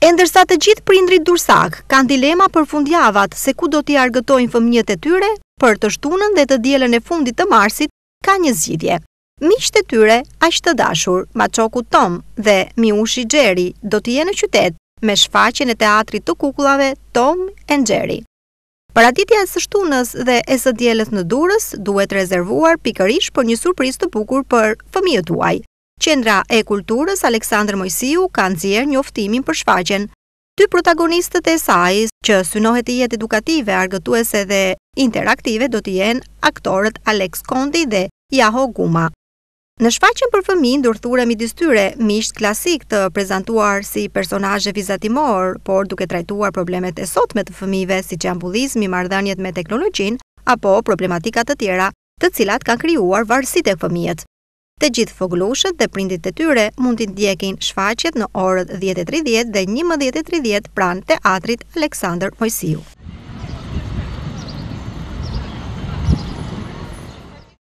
E ndërsa të gjithë prindrit dursak kanë dilema për fundjavat se ku do t'i argëtojnë fëmijët e tyre, për të shtunën dhe të dielën e fundit të marsit ka një zgjidhje. Miqtë e tyre, aq të dashur, Maçoku Tom dhe Miushi Jerry do të jenë në qytet me shfaqjen e teatrit të kukullave Tom and Jerry. Paraditja e së shtunës dhe e së dielës në Durrës duhet rezervuar pikërisht për një surprizë të bukur për fëmijët tuaj. Qendra e Kulturës Aleksandër Mojsiu ka nxjerrë njoftimin për shfaqjen. 2 protagonistët e saj, që synohet të jetë edukative, argëtuese dhe interaktive, do të jenë aktorët Alex Kondi dhe Yaho Guma. Në shfaqjen për fëmijë ndërthurë midis tyre miqt klasik të prezantuar si personazhe vizatimor, por duke trajtuar problemet e sotme të fëmijëve, siç janë bullizmi, marrëdhëniet me teknologjinë apo problematika të tjera, të cilat kanë krijuar varësi tek fëmijët. Të gjithë vogëlushët dhe prindit e tyre mund t'i ndjekin shfaqjet në orët 10:30 dhe 11:30 pranë teatrit Aleksandër Mojsiu.